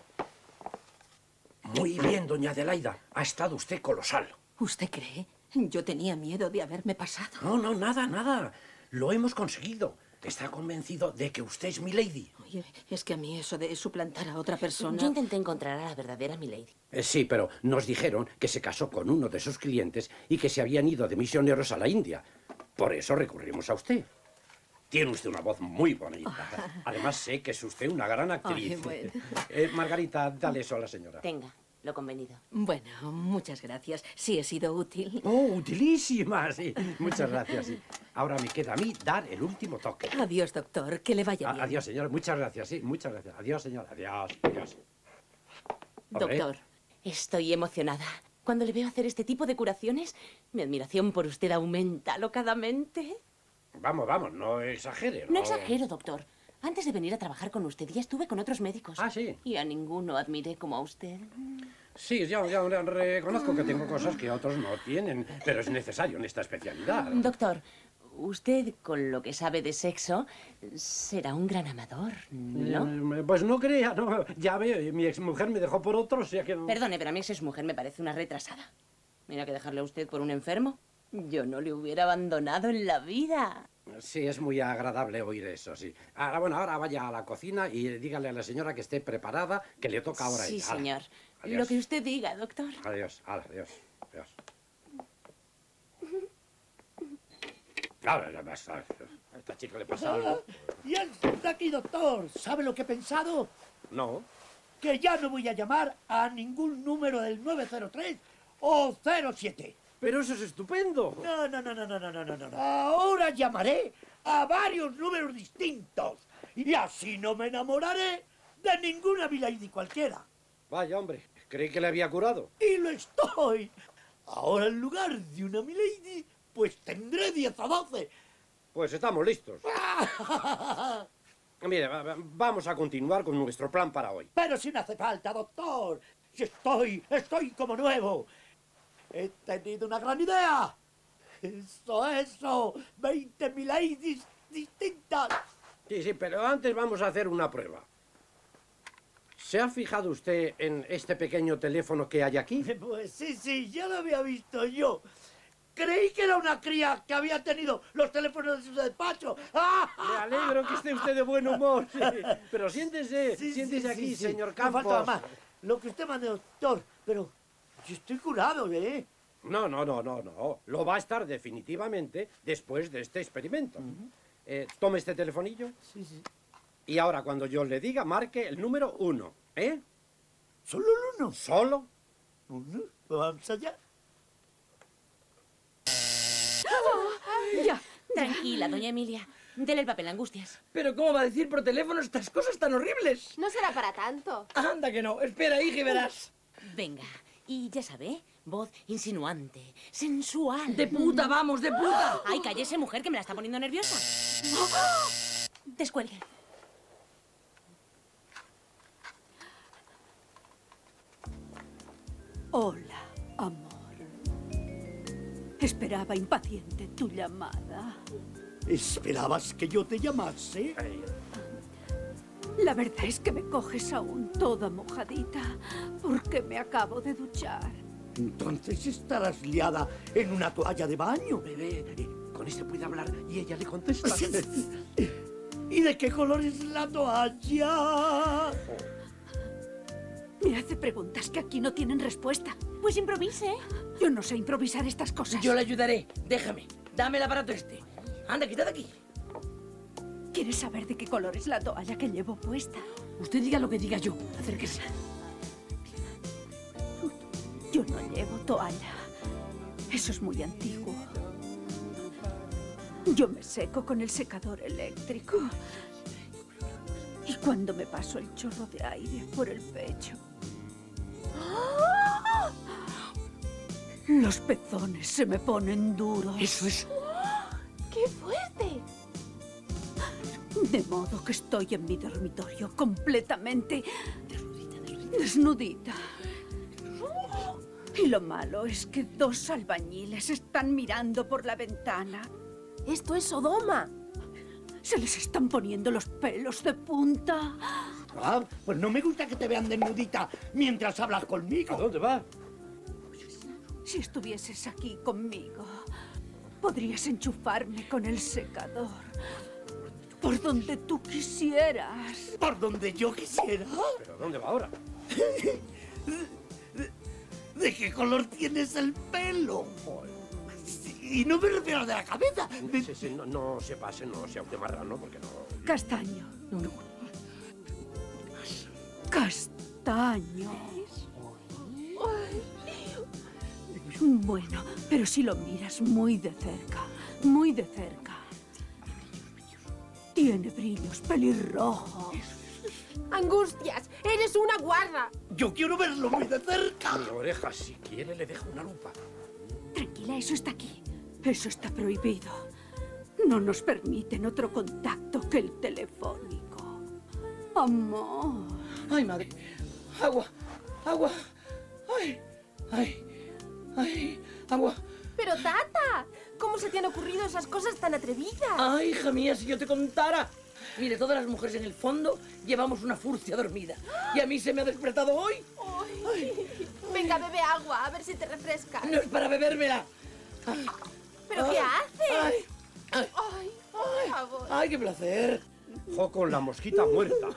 Speaker 4: Muy bien, doña Adelaida. Ha estado usted colosal.
Speaker 15: ¿Usted cree? Yo tenía miedo de haberme pasado.
Speaker 4: No, nada. Lo hemos conseguido. Está convencido de que usted es milady.
Speaker 15: Oye, es que a mí eso de suplantar a otra persona...
Speaker 12: Yo intenté encontrar a la verdadera milady.
Speaker 4: Sí, pero nos dijeron que se casó con uno de sus clientes y que se habían ido de misioneros a la India. Por eso recurrimos a usted. Tiene usted una voz muy bonita. Además, sé que es usted una gran actriz.
Speaker 15: Ay, bueno.
Speaker 4: Margarita, dale eso a la señora.
Speaker 12: Tenga, lo convenido.
Speaker 15: Bueno, muchas gracias. Sí he sido útil.
Speaker 4: Oh, utilísima, sí. Muchas gracias, sí. Ahora me queda a mí dar el último toque.
Speaker 15: Adiós, doctor. Que le vaya bien.
Speaker 4: Adiós, señora. Muchas gracias, sí. Muchas gracias. Adiós, señora. Adiós.
Speaker 12: Doctor, estoy emocionada. Cuando le veo hacer este tipo de curaciones, mi admiración por usted aumenta alocadamente.
Speaker 4: Vamos, no exagere.
Speaker 12: No exagero, doctor. Antes de venir a trabajar con usted, ya estuve con otros médicos.
Speaker 4: Ah, sí.
Speaker 12: Y a ninguno admiré como a usted.
Speaker 4: Sí, ya reconozco que tengo cosas que otros no tienen, pero es necesario en esta especialidad.
Speaker 12: Doctor, usted, con lo que sabe de sexo, será un gran amador, ¿no?
Speaker 4: Pues no crea, no. Ya veo, mi exmujer me dejó por otro, o sea que no...
Speaker 12: Perdone, pero a mí esa exmujer me parece una retrasada. Mira que dejarle a usted por un enfermo. Yo no le hubiera abandonado en la vida.
Speaker 4: Sí, es muy agradable oír eso, sí. Ahora vaya a la cocina y dígale a la señora que esté preparada, que le toca ahora a ella.
Speaker 12: Sí, señor.
Speaker 4: Adiós.
Speaker 12: Lo que usted diga, doctor.
Speaker 4: Adiós. A esta chica le pasa algo.
Speaker 13: ¿Y él está aquí, doctor? ¿Sabe lo que he pensado?
Speaker 4: No.
Speaker 13: Que ya no voy a llamar a ningún número del 903 o 07.
Speaker 4: Pero eso es estupendo.
Speaker 13: No. Ahora llamaré a varios números distintos. Y así no me enamoraré de ninguna milady cualquiera.
Speaker 4: Vaya, hombre, creí que le había curado.
Speaker 13: Y lo estoy. Ahora en lugar de una milady, pues tendré 10 o 12.
Speaker 4: Pues estamos listos. Mire, vamos a continuar con nuestro plan para hoy.
Speaker 13: Pero si no hace falta, doctor. Si estoy como nuevo. He tenido una gran idea. Eso. 20 miladies distintas.
Speaker 4: Sí, pero antes vamos a hacer una prueba. ¿Se ha fijado usted en este pequeño teléfono que hay aquí?
Speaker 13: Pues sí, ya lo había visto yo. Creí que era una cría que había tenido los teléfonos de su despacho.
Speaker 4: Me alegro que esté usted de buen humor. Sí. Pero siéntese aquí, señor Campos.
Speaker 13: No falta más. Lo que usted mande, doctor. Pero yo estoy curado, ¿eh?
Speaker 4: No. Lo va a estar definitivamente después de este experimento. Tome este telefonillo.
Speaker 13: Sí.
Speaker 4: Y ahora, cuando yo le diga, marque el número 1. ¿Eh?
Speaker 13: ¿Solo el 1?
Speaker 4: ¿Solo?
Speaker 13: 1. Vamos allá.
Speaker 12: Ya. Tranquila, doña Emilia. Dele el papel, Angustias.
Speaker 5: ¿Pero cómo va a decir por teléfono estas cosas tan horribles?
Speaker 9: No será para tanto.
Speaker 5: Anda que no. Espera, hija, y verás.
Speaker 12: Venga. Y ya sabe, voz insinuante, sensual.
Speaker 5: ¡De puta, vamos, de puta!
Speaker 12: Ay, cállese, mujer, que me la está poniendo nerviosa. Descuelgue.
Speaker 16: Hola, amor. Esperaba impaciente tu llamada.
Speaker 13: ¿Esperabas que yo te llamase?
Speaker 16: La verdad es que me coges aún toda mojadita porque me acabo de duchar.
Speaker 13: Entonces estarás liada en una toalla de baño.
Speaker 4: Bebé, con este puede hablar y ella le contesta.
Speaker 13: ¿Y de qué color es la toalla?
Speaker 16: Me hace preguntas que aquí no tienen respuesta.
Speaker 12: Pues improvise.
Speaker 16: Yo no sé improvisar estas cosas.
Speaker 5: Yo le ayudaré. Déjame. Dame el aparato este. Anda, quita de aquí.
Speaker 16: ¿Quieres saber de qué color es la toalla que llevo puesta?
Speaker 5: Usted diga lo que diga yo. Acérquese.
Speaker 16: Yo no llevo toalla. Eso es muy antiguo. Yo me seco con el secador eléctrico. Y cuando me paso el chorro de aire por el pecho, los pezones se me ponen duros.
Speaker 5: Eso es.
Speaker 9: ¡Qué fuerte!
Speaker 16: De modo que estoy en mi dormitorio completamente desnudita. Y lo malo es que 2 albañiles están mirando por la ventana.
Speaker 9: ¡Esto es Sodoma!
Speaker 16: Se les están poniendo los pelos de punta.
Speaker 13: Ah, pues no me gusta que te vean desnudita mientras hablas conmigo.
Speaker 4: ¿A dónde va?
Speaker 16: Si estuvieses aquí conmigo, podrías enchufarme con el secador. Por donde tú quisieras.
Speaker 13: ¿Por donde yo quisiera?
Speaker 4: ¿Pero dónde va ahora?
Speaker 13: ¿De qué color tienes el pelo? Y no me refiero de la cabeza.
Speaker 4: Sí, no se pase, no sea usted marrano, porque no...
Speaker 16: Castaño. Castaño. Bueno, pero si lo miras muy de cerca, tiene brillos pelirrojos.
Speaker 9: ¡Angustias! ¡Eres una guarra!
Speaker 13: Yo quiero verlo muy de cerca.
Speaker 4: Mi oreja, si quiere, le dejo una lupa.
Speaker 16: Tranquila, eso está aquí. Eso está prohibido. No nos permiten otro contacto que el telefónico. Amor.
Speaker 5: ¡Ay, madre! ¡Agua! ¡Agua! ¡Ay! ¡Ay! ¡Ay! ¡Agua!
Speaker 9: Pero, Tata, ¿cómo se te han ocurrido esas cosas tan atrevidas?
Speaker 5: ¡Ay, hija mía, si yo te contara! Mire, todas las mujeres en el fondo llevamos una furcia dormida. Y a mí se me ha despertado hoy.
Speaker 9: Ay. Venga, bebe agua, a ver si te refresca.
Speaker 5: No es para bebérmela.
Speaker 9: ¿Pero qué haces?
Speaker 5: Ay,
Speaker 9: por favor.
Speaker 5: ¡Ay, qué placer!
Speaker 4: Jo con la mosquita muerta.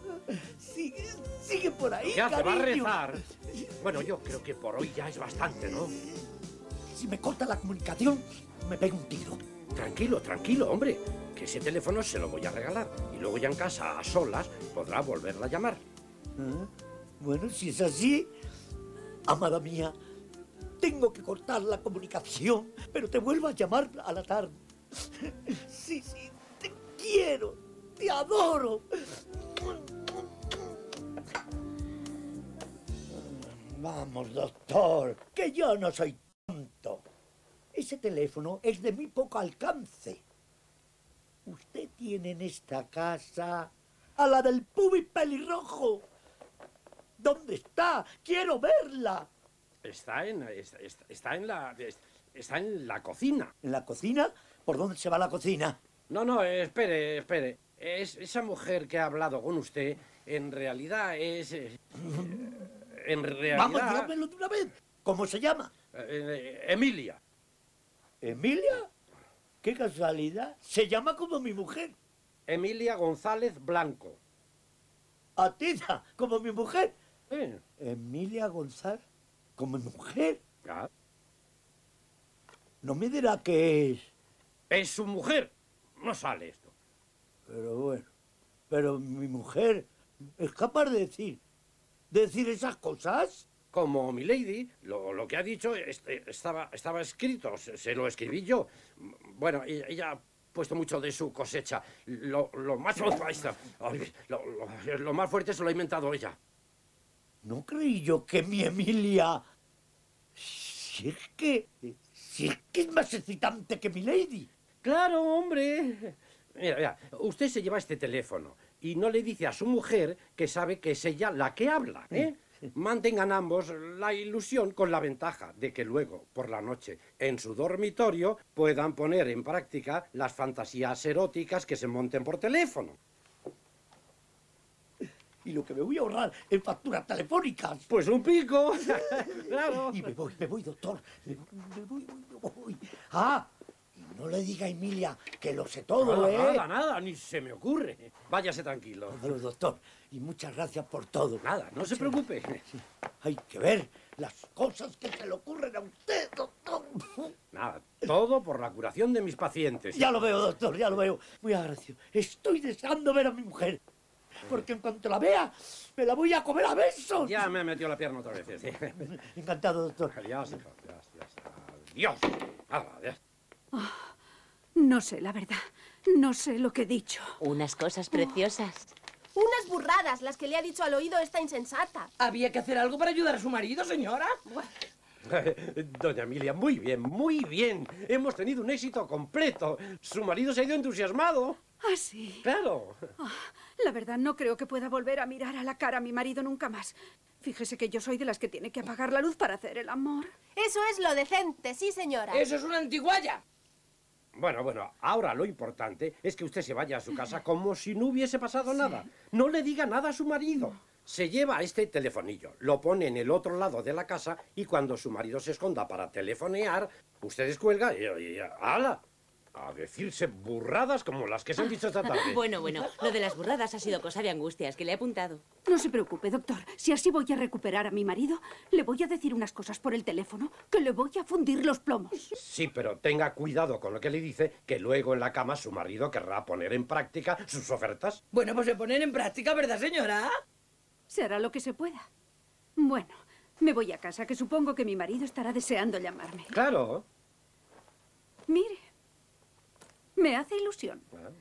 Speaker 13: Sigue por ahí,
Speaker 4: ¿Qué hace? ¿Va a
Speaker 13: cariño?
Speaker 4: rezar? Bueno, yo creo que por hoy ya es bastante, ¿no?
Speaker 13: Si me corta la comunicación, me pego un tiro.
Speaker 4: Tranquilo, hombre. Que ese teléfono se lo voy a regalar. Y luego ya en casa, a solas, podrá volverla a llamar.
Speaker 13: Bueno, si es así, amada mía, tengo que cortar la comunicación, pero te vuelvo a llamar a la tarde. Sí, te quiero, te adoro. Vamos, doctor, que yo no soy tonto. Ese teléfono es de muy poco alcance. Usted tiene en esta casa a la del pubi pelirrojo. ¿Dónde está? ¡Quiero verla!
Speaker 4: Está en la cocina.
Speaker 13: ¿En la cocina? ¿Por dónde se va la cocina?
Speaker 4: No, espere. Esa mujer que ha hablado con usted, en realidad es...
Speaker 13: Vamos, dígamelo de una vez. ¿Cómo se llama?
Speaker 4: Emilia.
Speaker 13: ¿Emilia? ¡Qué casualidad! Se llama como mi mujer.
Speaker 4: Emilia González Blanco.
Speaker 13: Atida, como mi mujer. Emilia González, como mi mujer. No me dirá que es.
Speaker 4: Es su mujer. No sale esto.
Speaker 13: Pero bueno, pero mi mujer es capaz de decir esas cosas.
Speaker 4: Como milady, lo que ha dicho estaba escrito, se lo escribí yo. Bueno, ella ha puesto mucho de su cosecha. Lo más fuerte se lo ha inventado ella.
Speaker 13: No creí yo que mi Emilia... Si es que es más excitante que mi lady.
Speaker 4: Claro, hombre. Mira, usted se lleva este teléfono y no le dice a su mujer que sabe que es ella la que habla, ¿eh? Mantengan ambos la ilusión con la ventaja de que luego, por la noche, en su dormitorio, puedan poner en práctica las fantasías eróticas que se monten por teléfono.
Speaker 13: Y lo que me voy a ahorrar en facturas telefónicas.
Speaker 4: Pues un pico. Claro.
Speaker 13: Y me voy, doctor. Me voy. Ah, y no le diga a Emilia que lo sé todo,
Speaker 4: Nada, ni se me ocurre. Váyase tranquilo.
Speaker 13: Pero, doctor, y muchas gracias por todo.
Speaker 4: Nada, no se preocupe.
Speaker 13: Sí. Hay que ver las cosas que se le ocurren a usted, doctor.
Speaker 4: Nada, todo por la curación de mis pacientes.
Speaker 13: Ya lo veo, doctor, ya lo veo. Muy agradecido. Estoy deseando ver a mi mujer. Porque en cuanto la vea, me la voy a comer a besos.
Speaker 4: Ya me metió la pierna otra vez. Sí.
Speaker 13: Encantado, doctor.
Speaker 4: Adiós, hijo. Adiós. Adiós.
Speaker 16: Oh, no sé, la verdad. No sé lo que he dicho.
Speaker 12: Unas cosas preciosas.
Speaker 9: Unas burradas, las que le ha dicho al oído esta insensata.
Speaker 5: ¿Había que hacer algo para ayudar a su marido, señora?
Speaker 4: Doña Emilia, muy bien, muy bien. Hemos tenido un éxito completo. Su marido se ha ido entusiasmado.
Speaker 16: ¿Ah, sí?
Speaker 4: Claro.
Speaker 16: Oh, la verdad, no creo que pueda volver a mirar a la cara a mi marido nunca más. Fíjese que yo soy de las que tiene que apagar la luz para hacer el amor.
Speaker 9: Eso es lo decente, sí, señora.
Speaker 5: ¡Eso es una antiguaya!
Speaker 4: Bueno, ahora lo importante es que usted se vaya a su casa como si no hubiese pasado nada. No le diga nada a su marido. Se lleva este telefonillo, lo pone en el otro lado de la casa y cuando su marido se esconda para telefonear, usted descuelga y ¡hala! A decirse burradas como las que se han dicho esta tarde.
Speaker 12: Bueno, lo de las burradas ha sido cosa de angustias, que le he apuntado.
Speaker 16: No se preocupe, doctor. Si así voy a recuperar a mi marido, le voy a decir unas cosas por el teléfono que le voy a fundir los plomos.
Speaker 4: Sí, pero tenga cuidado con lo que le dice, que luego en la cama su marido querrá poner en práctica sus ofertas.
Speaker 5: Bueno, pues se ponen en práctica, ¿verdad, señora?
Speaker 16: Se hará lo que se pueda. Bueno, me voy a casa, que supongo que mi marido estará deseando llamarme.
Speaker 4: Claro.
Speaker 16: Mire. Me hace ilusión.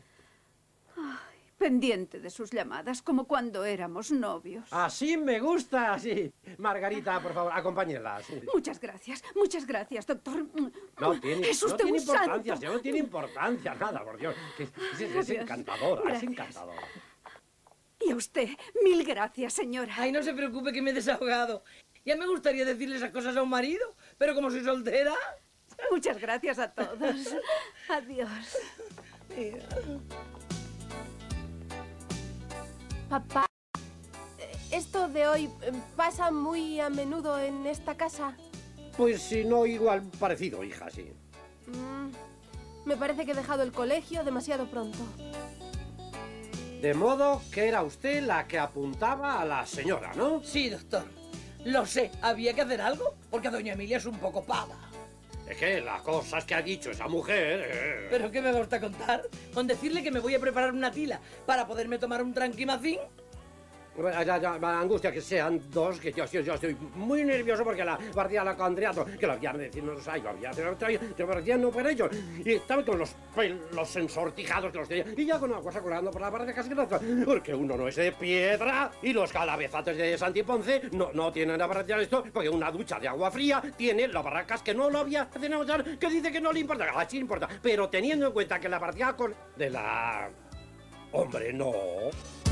Speaker 16: Ay, pendiente de sus llamadas, como cuando éramos novios.
Speaker 4: Así me gusta, sí. Margarita, por favor, acompáñela. Sí.
Speaker 16: Muchas gracias, doctor.
Speaker 4: No tiene,
Speaker 16: es usted
Speaker 4: no tiene
Speaker 16: un santo.
Speaker 4: importancia, no tiene importancia, nada, por Dios. Es encantadora,
Speaker 16: Gracias.
Speaker 4: es encantadora.
Speaker 16: Y a usted, mil gracias, señora.
Speaker 5: Ay, no se preocupe que me he desahogado. Ya me gustaría decirle esas cosas a un marido, pero como soy soltera...
Speaker 16: Muchas gracias a todos. Adiós.
Speaker 9: Papá, ¿esto de hoy pasa muy a menudo en esta casa?
Speaker 4: Pues si no, igual parecido, hija, sí.
Speaker 9: Me parece que he dejado el colegio demasiado pronto.
Speaker 4: De modo que era usted la que apuntaba a la señora, ¿no?
Speaker 5: Sí, doctor. Lo sé. ¿Había que hacer algo? Porque doña Emilia es un poco pava.
Speaker 4: Es que las cosas que ha dicho esa mujer...
Speaker 5: ¿Pero qué me gusta contar? ¿Con decirle que me voy a preparar una tila para poderme tomar un tranquimacín?
Speaker 4: Angustia, que sean dos, que yo estoy muy nervioso porque la partida la candidato, que lo habían de decir, no lo sé, lo había de no por ellos. Y estaba con los pelos ensortijados que los tenía. Y ya con una cosa colgando por la parte casi grasa. Porque uno no es de piedra y los calabezates de Santi Ponce no tienen la barraca de esto, porque una ducha de agua fría tiene las barracas que no lo había de negociar, que dice que no le importa. Ah, sí importa. Pero teniendo en cuenta que la partida con... de la... Hombre, no.